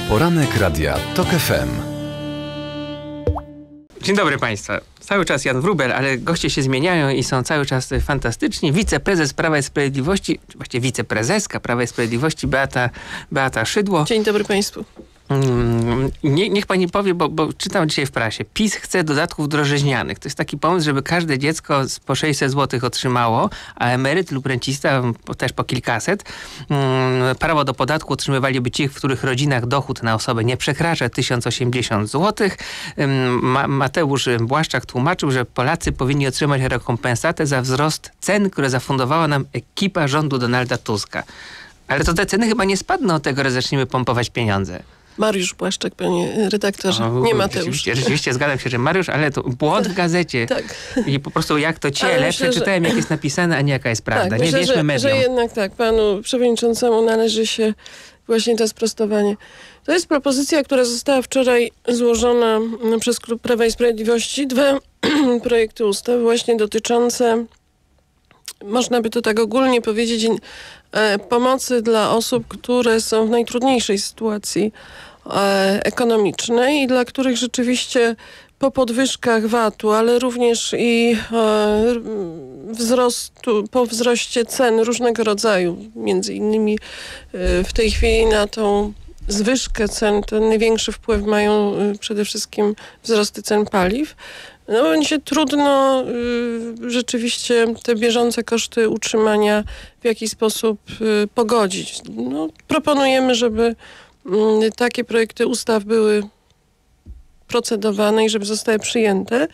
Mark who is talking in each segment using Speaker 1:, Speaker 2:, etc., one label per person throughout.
Speaker 1: Poranek Radia TOK FM.
Speaker 2: Dzień dobry Państwu. Cały czas Jan Wróbel, ale goście się zmieniają i są cały czas fantastyczni. Wiceprezes Prawa i Sprawiedliwości, czy właściwie wiceprezeska Prawa i Sprawiedliwości Beata Szydło.
Speaker 3: Dzień dobry Państwu.
Speaker 2: Niech pani powie, bo czytam dzisiaj w prasie. PiS chce dodatków drożyźnianych. To jest taki pomysł, żeby każde dziecko po 600 zł otrzymało, a emeryt lub rencista też po kilkaset. Prawo do podatku otrzymywaliby ci, w których rodzinach dochód na osobę nie przekracza 1080 zł. Mateusz Błaszczak tłumaczył, że Polacy powinni otrzymać rekompensatę za wzrost cen, które zafundowała nam ekipa rządu Donalda Tuska. Ale to te ceny chyba nie spadną od tego, że zaczniemy pompować pieniądze.
Speaker 3: Mariusz Błaszczak, panie redaktorze, nie Mateusz.
Speaker 2: Rzeczywiście zgadzam się, że Mariusz, ale to błąd w gazecie.
Speaker 3: Tak.
Speaker 2: I po prostu jak to ciele przeczytałem, jak jest napisane, a nie jaka jest prawda.
Speaker 3: Tak,
Speaker 2: nie
Speaker 3: myślę,
Speaker 2: wierzmy mediom.
Speaker 3: że jednak tak, panu przewodniczącemu należy się właśnie to sprostowanie. To jest propozycja, która została wczoraj złożona przez Klub Prawa i Sprawiedliwości. 2 projekty ustaw właśnie dotyczące, można by to tak ogólnie powiedzieć, pomocy dla osób, które są w najtrudniejszej sytuacji ekonomicznej i dla których rzeczywiście po podwyżkach VAT-u, ale również i po wzroście cen różnego rodzaju, między innymi w tej chwili na tą zwyżkę cen, ten największy wpływ mają przede wszystkim wzrosty cen paliw. No będzie trudno rzeczywiście te bieżące koszty utrzymania w jakiś sposób pogodzić. No, proponujemy, żeby takie projekty ustaw były procedowane i żeby zostały przyjęte.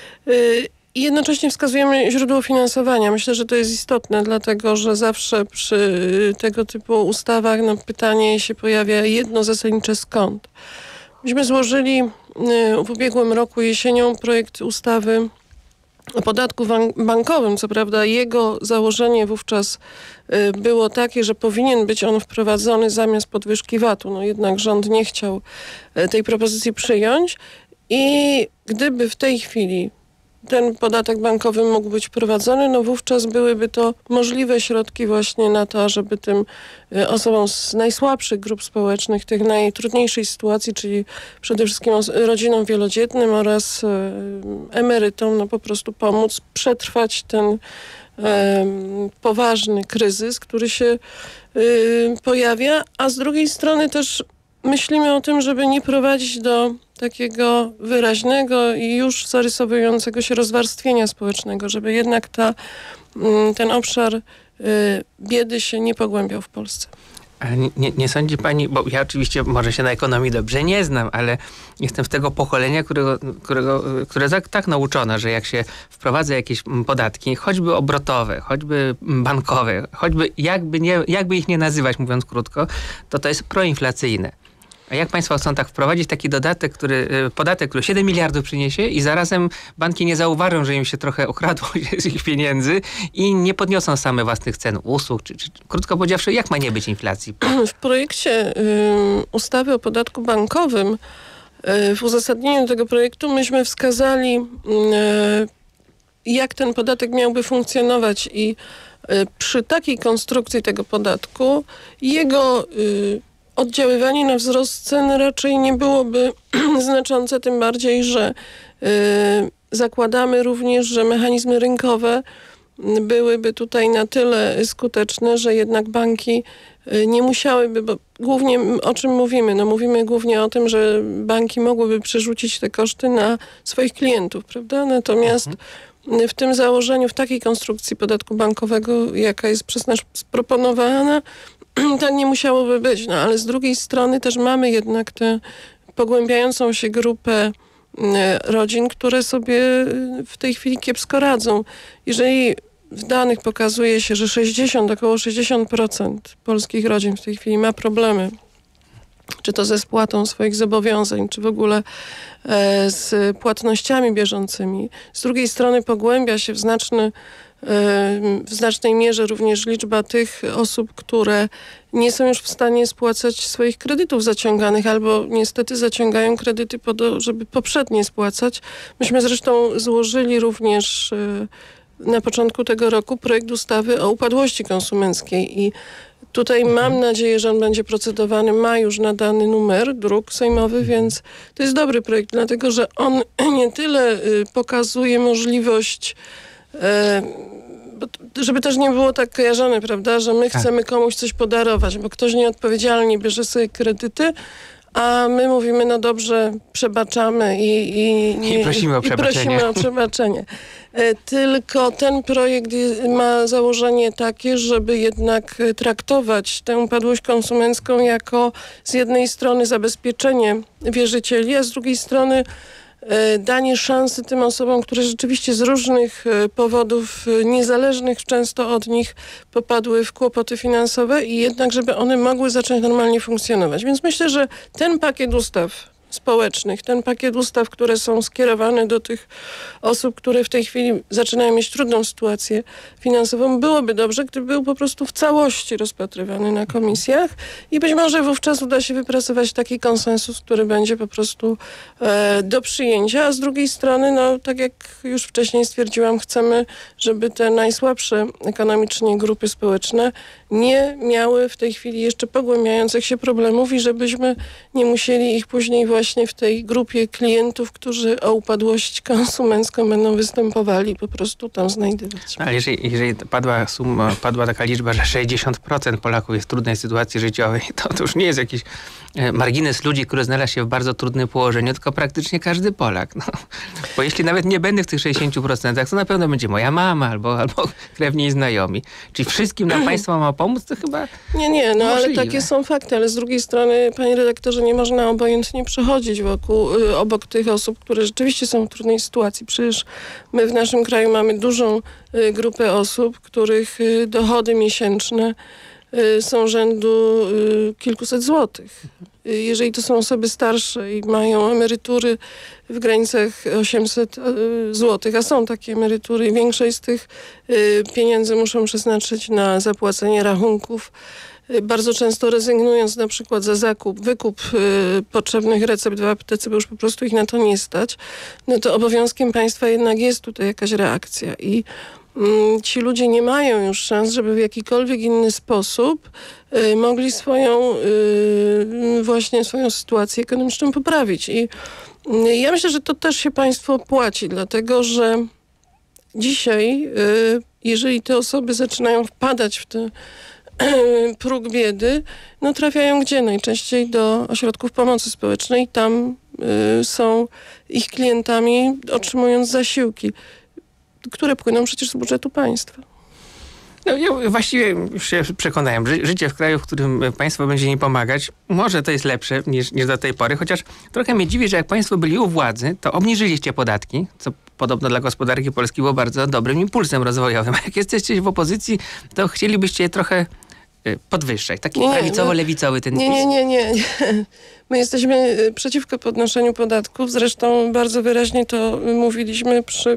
Speaker 3: I jednocześnie wskazujemy źródło finansowania. Myślę, że to jest istotne, dlatego że zawsze przy tego typu ustawach pytanie się pojawia jedno zasadnicze skąd. Myśmy złożyli w ubiegłym roku jesienią projekt ustawy o podatku bankowym. Co prawda jego założenie wówczas było takie, że powinien być on wprowadzony zamiast podwyżki VAT-u. No jednak rząd nie chciał tej propozycji przyjąć i gdyby w tej chwili ten podatek bankowy mógł być wprowadzony, no wówczas byłyby to możliwe środki właśnie na to, żeby tym osobom z najsłabszych grup społecznych, tych najtrudniejszej sytuacji, czyli przede wszystkim rodzinom wielodzietnym oraz emerytom, no po prostu pomóc przetrwać ten poważny kryzys, który się pojawia, a z drugiej strony też myślimy o tym, żeby nie prowadzić do takiego wyraźnego i już zarysowującego się rozwarstwienia społecznego, żeby jednak ten obszar biedy się nie pogłębiał w Polsce.
Speaker 2: Ale nie sądzi pani, bo ja oczywiście może się na ekonomii dobrze nie znam, ale jestem z tego pokolenia, które tak nauczono, że jak się wprowadza jakieś podatki, choćby obrotowe, choćby bankowe, choćby jakby ich nie nazywać, mówiąc krótko, to jest proinflacyjne. A jak państwo chcą tak wprowadzić taki podatek, który 7 miliardów przyniesie i zarazem banki nie zauważą, że im się trochę okradło z ich pieniędzy i nie podniosą same własnych cen usług, czy krótko powiedziawszy, jak ma nie być inflacji?
Speaker 3: W projekcie ustawy o podatku bankowym, w uzasadnieniu tego projektu myśmy wskazali, jak ten podatek miałby funkcjonować i przy takiej konstrukcji tego podatku jego oddziaływanie na wzrost cen raczej nie byłoby znaczące, tym bardziej, że zakładamy również, że mechanizmy rynkowe byłyby tutaj na tyle skuteczne, że jednak banki nie musiałyby, bo głównie o czym mówimy? No mówimy głównie o tym, że banki mogłyby przerzucić te koszty na swoich klientów, prawda? Natomiast w tym założeniu, w takiej konstrukcji podatku bankowego, jaka jest przez nas proponowana, tak nie musiałoby być. No ale z drugiej strony też mamy jednak tę pogłębiającą się grupę rodzin, które sobie w tej chwili kiepsko radzą. Jeżeli w danych pokazuje się, że około 60% polskich rodzin w tej chwili ma problemy, czy to ze spłatą swoich zobowiązań, czy w ogóle z płatnościami bieżącymi. Z drugiej strony pogłębia się w znacznej mierze również liczba tych osób, które nie są już w stanie spłacać swoich kredytów zaciąganych albo niestety zaciągają kredyty po to, żeby poprzednie spłacać. Myśmy zresztą złożyli również na początku tego roku projekt ustawy o upadłości konsumenckiej i Tutaj mam nadzieję, że on będzie procedowany, ma już nadany numer dróg sejmowy, więc to jest dobry projekt, dlatego że on nie tyle pokazuje możliwość, żeby też nie było tak kojarzone, prawda, że my chcemy komuś coś podarować, bo ktoś nieodpowiedzialnie bierze sobie kredyty, a my mówimy, no dobrze, przebaczamy
Speaker 2: I prosimy o przebaczenie.
Speaker 3: Prosimy o przebaczenie. Tylko ten projekt ma założenie takie, żeby jednak traktować tę upadłość konsumencką jako z jednej strony zabezpieczenie wierzycieli, a z drugiej strony danie szansy tym osobom, które rzeczywiście z różnych powodów niezależnych często od nich popadły w kłopoty finansowe i jednak, żeby one mogły zacząć normalnie funkcjonować. Więc myślę, że ten pakiet ustaw społecznych, ten pakiet ustaw, które są skierowane do tych osób, które w tej chwili zaczynają mieć trudną sytuację finansową, byłoby dobrze, gdyby był po prostu w całości rozpatrywany na komisjach i być może wówczas uda się wypracować taki konsensus, który będzie po prostu do przyjęcia, a z drugiej strony, no tak jak już wcześniej stwierdziłam, chcemy, żeby te najsłabsze ekonomicznie grupy społeczne nie miały w tej chwili jeszcze pogłębiających się problemów i żebyśmy nie musieli ich później właśnie w tej grupie klientów, którzy o upadłość konsumencką będą występowali, po prostu tam znajdywać.
Speaker 2: Ale jeżeli padła taka liczba, że 60% Polaków jest w trudnej sytuacji życiowej, to już nie jest jakiś margines ludzi, który znalazł się w bardzo trudnym położeniu, tylko praktycznie każdy Polak. No. Bo jeśli nawet nie będę w tych 60%, to na pewno będzie moja mama albo krewni i znajomi. Czyli wszystkim nam państwo ma pomóc, to chyba
Speaker 3: Nie, no ale takie są fakty, ale z drugiej strony, panie redaktorze, nie można obojętnie przechodzić obok tych osób, które rzeczywiście są w trudnej sytuacji. Przecież my w naszym kraju mamy dużą grupę osób, których dochody miesięczne są rzędu kilkuset złotych. Jeżeli to są osoby starsze i mają emerytury w granicach 800 złotych, a są takie emerytury i większość z tych pieniędzy muszą przeznaczyć na zapłacenie rachunków, bardzo często rezygnując na przykład za wykup potrzebnych recept w aptece, bo już po prostu ich na to nie stać, no to obowiązkiem państwa jednak jest tutaj jakaś reakcja i ci ludzie nie mają już szans, żeby w jakikolwiek inny sposób mogli swoją sytuację ekonomiczną poprawić. I ja myślę, że to też się państwu opłaci, dlatego że dzisiaj, jeżeli te osoby zaczynają wpadać w ten próg biedy, no trafiają gdzie? Najczęściej do ośrodków pomocy społecznej. Tam są ich klientami, otrzymując zasiłki, które płyną przecież z budżetu państwa.
Speaker 2: No, ja właściwie już się przekonałem, że życie w kraju, w którym państwo będzie im pomagać, może to jest lepsze niż do tej pory, chociaż trochę mnie dziwi, że jak państwo byli u władzy, to obniżyliście podatki, co podobno dla gospodarki polskiej było bardzo dobrym impulsem rozwojowym. A jak jesteście w opozycji, to chcielibyście je trochę podwyższać. Taki prawicowo-lewicowy ten PiS.
Speaker 3: Nie. My jesteśmy przeciwko podnoszeniu podatków. Zresztą bardzo wyraźnie to mówiliśmy przy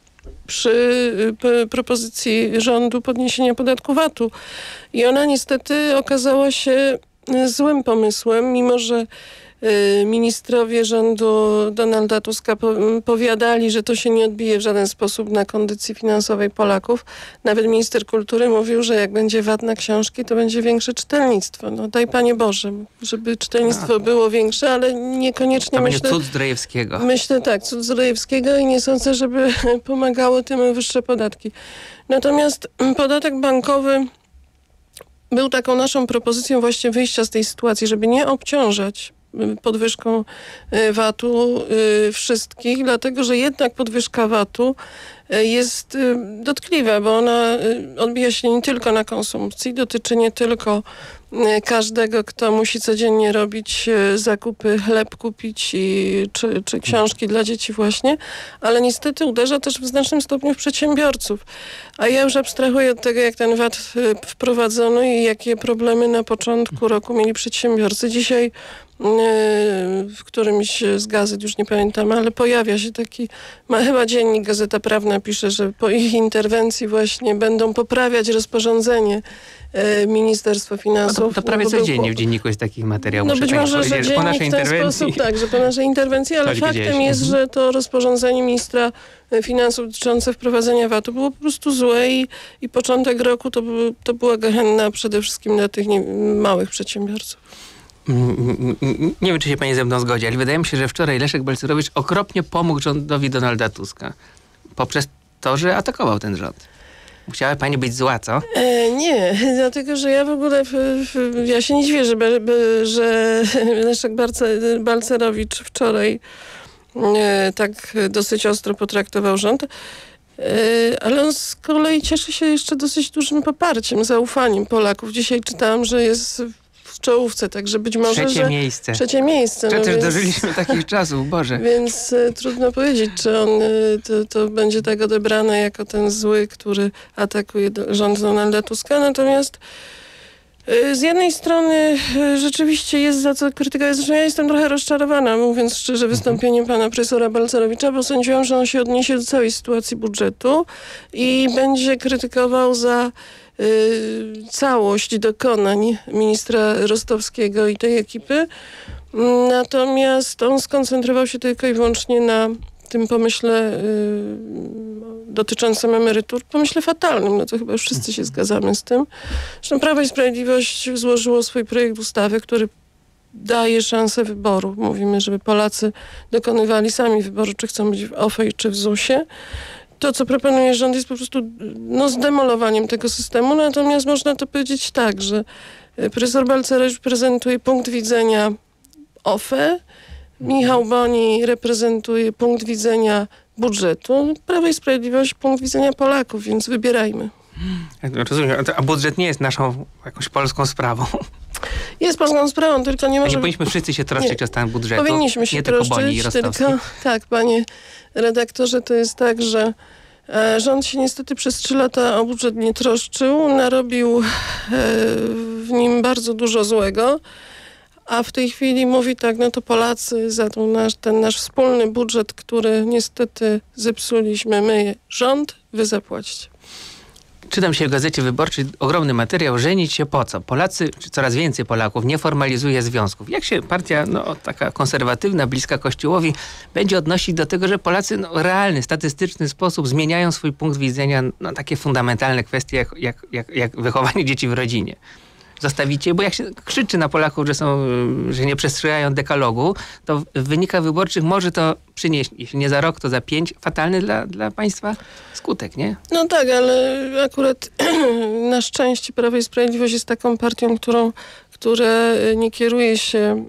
Speaker 3: propozycji rządu podniesienia podatku VAT-u. I ona niestety okazała się złym pomysłem, mimo że ministrowie rządu Donalda Tuska powiadali, że to się nie odbije w żaden sposób na kondycji finansowej Polaków. Nawet minister kultury mówił, że jak będzie VAT na książki, to będzie większe czytelnictwo. No daj Panie Boże, żeby czytelnictwo było większe, ale niekoniecznie
Speaker 2: to będzie cud Zdrojewskiego.
Speaker 3: Myślę tak, cud Zdrojewskiego i nie sądzę, żeby pomagało tym wyższe podatki. Natomiast podatek bankowy był taką naszą propozycją właśnie wyjścia z tej sytuacji, żeby nie obciążać podwyżką VAT-u wszystkich, dlatego że jednak podwyżka VAT-u jest dotkliwa, bo ona odbija się nie tylko na konsumpcji, dotyczy nie tylko każdego, kto musi codziennie robić zakupy, chleb kupić czy książki dla dzieci właśnie, ale niestety uderza też w znacznym stopniu w przedsiębiorców. A ja już abstrahuję od tego, jak ten VAT wprowadzono i jakie problemy na początku roku mieli przedsiębiorcy. Dzisiaj w którymś z gazet, już nie pamiętam, ale pojawia się taki, chyba dziennik Gazeta Prawna pisze, że po ich interwencji właśnie będą poprawiać rozporządzenie Ministerstwo Finansów.
Speaker 2: To prawie codziennie w dzienniku jest takich materiałów.
Speaker 3: No być może, że dziennie w ten sposób, tak, że po naszej interwencji, ale faktem jest, że to rozporządzenie ministra finansów dotyczące wprowadzenia VAT-u było po prostu złe i początek roku to była gehenna przede wszystkim dla tych małych przedsiębiorców.
Speaker 2: Nie wiem, czy się pani ze mną zgodzi, ale wydaje mi się, że wczoraj Leszek Balcerowicz okropnie pomógł rządowi Donalda Tuska poprzez to, że atakował ten rząd. Musiała pani być zła, co?
Speaker 3: Nie, dlatego, że ja w ogóle ja się nie dziwię, że Leszek Balcerowicz wczoraj tak dosyć ostro potraktował rząd, ale on z kolei cieszy się jeszcze dosyć dużym poparciem, zaufaniem Polaków. Dzisiaj czytałam, że jest w czołówce, także być może,
Speaker 2: Trzecie miejsce.
Speaker 3: Trzecie miejsce.
Speaker 2: Przecież
Speaker 3: więc
Speaker 2: dożyliśmy takich czasów, Boże.
Speaker 3: Więc trudno powiedzieć, czy on to będzie tak odebrane jako ten zły, który atakuje rząd Donalda Tuska. Natomiast z jednej strony rzeczywiście jest za co krytykować. Zresztą ja jestem trochę rozczarowana, mówiąc szczerze, wystąpieniem pana profesora Balcerowicza, bo sądziłam, że on się odniesie do całej sytuacji budżetu i będzie krytykował za całość dokonań ministra Rostowskiego i tej ekipy. Natomiast on skoncentrował się tylko i wyłącznie na tym pomyśle dotyczącym emerytur, pomyśle fatalnym, no to chyba już wszyscy się zgadzamy z tym. Zresztą Prawo i Sprawiedliwość złożyło swój projekt ustawy, który daje szansę wyboru. Mówimy, żeby Polacy dokonywali sami wyboru, czy chcą być w OFE czy w ZUS-ie. To, co proponuje rząd, jest po prostu zdemolowaniem tego systemu, natomiast można to powiedzieć tak, że profesor Balcerowicz prezentuje punkt widzenia OFE, Michał Boni reprezentuje punkt widzenia budżetu, Prawo i Sprawiedliwość punkt widzenia Polaków, więc wybierajmy.
Speaker 2: Rozumiem, a budżet nie jest naszą jakąś polską sprawą.
Speaker 3: Jest polską sprawą, tylko nie może...
Speaker 2: Nie powinniśmy wszyscy się troszczyć o stan budżetu.
Speaker 3: Powinniśmy się
Speaker 2: nie tylko Boni i
Speaker 3: troszczyć,
Speaker 2: Rostowski.
Speaker 3: tylko tak, panie redaktorze, to jest tak, że rząd się niestety przez 3 lata o budżet nie troszczył, narobił w nim bardzo dużo złego, a w tej chwili mówi tak, no to Polacy za ten nasz wspólny budżet, który niestety zepsuliśmy my, rząd, wy zapłacicie.
Speaker 2: Czytam się w Gazecie Wyborczej ogromny materiał, żenić się po co? Polacy, czy coraz więcej Polaków nie formalizuje związków. Jak się partia, taka konserwatywna, bliska Kościołowi, będzie odnosić do tego, że Polacy w realny, statystyczny sposób zmieniają swój punkt widzenia na takie fundamentalne kwestie, jak wychowanie dzieci w rodzinie? Zostawicie, bo jak się krzyczy na Polaków, że nie przestrzegają dekalogu, to w wynikach wyborczych może to przynieść, jeśli nie za rok, to za 5, fatalny dla państwa skutek, nie? No
Speaker 3: tak, ale akurat na szczęście Prawo i Sprawiedliwość jest taką partią, która nie kieruje się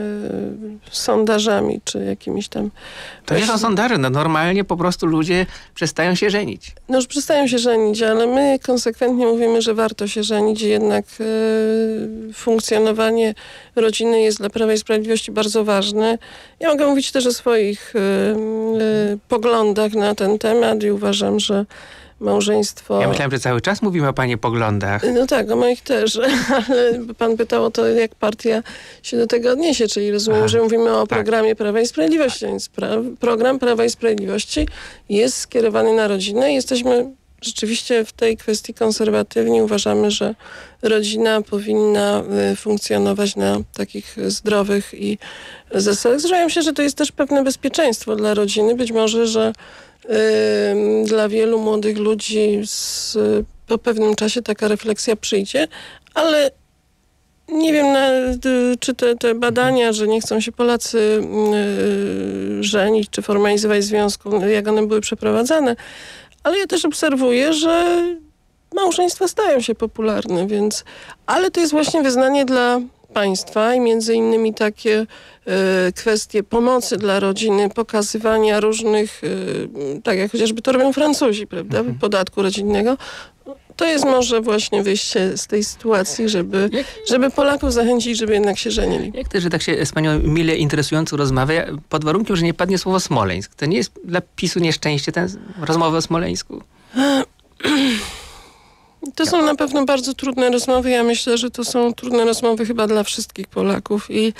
Speaker 3: sondażami, czy jakimiś tam...
Speaker 2: To nie są sondaże, normalnie po prostu ludzie przestają się żenić.
Speaker 3: No już przestają się żenić, ale my konsekwentnie mówimy, że warto się żenić i jednak funkcjonowanie rodziny jest dla Prawa i Sprawiedliwości bardzo ważne. Ja mogę mówić też o swoich poglądach na ten temat i uważam, że małżeństwo...
Speaker 2: Ja myślałem, że cały czas mówimy o pani poglądach.
Speaker 3: No tak, o moich też, ale pan pytał o to, jak partia się do tego odniesie, czyli rozumiem, że mówimy o programie Prawa i Sprawiedliwości, więc program Prawa i Sprawiedliwości jest skierowany na rodzinę. Jesteśmy rzeczywiście w tej kwestii konserwatywni. Uważamy, że rodzina powinna funkcjonować na takich zdrowych i zasadach. Zresztą myślę, że to jest też pewne bezpieczeństwo dla rodziny. Być może, że dla wielu młodych ludzi po pewnym czasie taka refleksja przyjdzie, ale nie wiem, czy te badania, że nie chcą się Polacy żenić, czy formalizować związku, jak one były przeprowadzane, ale ja też obserwuję, że małżeństwa stają się popularne, ale to jest właśnie wyznanie dla państwa i między innymi takie kwestie pomocy dla rodziny, pokazywania różnych, tak jak chociażby to robią Francuzi, prawda, podatku rodzinnego. To jest może właśnie wyjście z tej sytuacji, żeby Polaków zachęcić, żeby jednak się żenili.
Speaker 2: Jak to, że tak się z panią mile interesująco rozmawia, pod warunkiem, że nie padnie słowo Smoleńsk. To nie jest dla PiS-u nieszczęście ten rozmowy o Smoleńsku?
Speaker 3: To są na pewno bardzo trudne rozmowy. Ja myślę, że to są trudne rozmowy chyba dla wszystkich Polaków i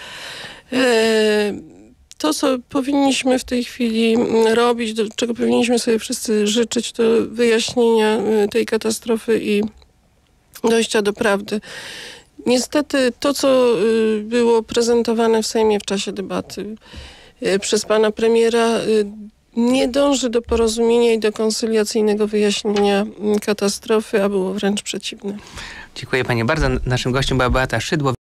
Speaker 3: to, co powinniśmy w tej chwili robić, do czego powinniśmy sobie wszyscy życzyć, to wyjaśnienia tej katastrofy i dojścia do prawdy. Niestety to, co było prezentowane w Sejmie w czasie debaty przez pana premiera, nie dąży do porozumienia i do koncyliacyjnego wyjaśnienia katastrofy, a było wręcz przeciwne.
Speaker 2: Dziękuję pani bardzo. Naszym gościem była Beata Szydło.